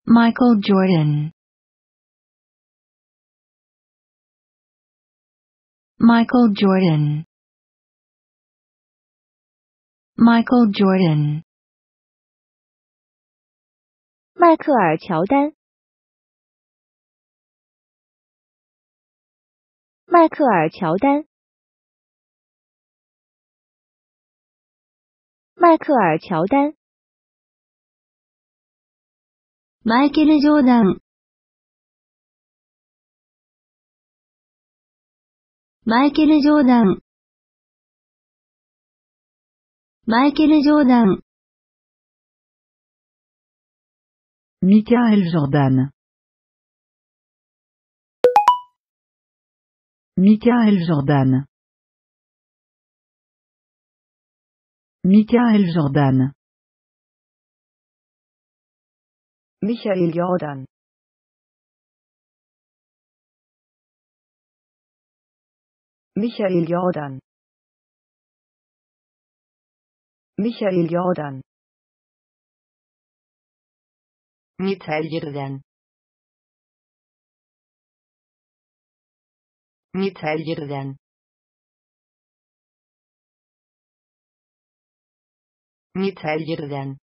Michael Jordan. Michael Jordan. Michael Jordan. 迈克尔·乔丹。迈克尔·乔丹。迈克尔·乔丹。 マイケル・ジョーダン。マイケル・ジョーダン。マイケル・ジョーダン。 Michael Jordan. Michael Jordan. Michael Jordan. Michael Jordan. Michael Jordan. Michael Jordan. Michael Jordan. Michael Jordan. Michael Jordan.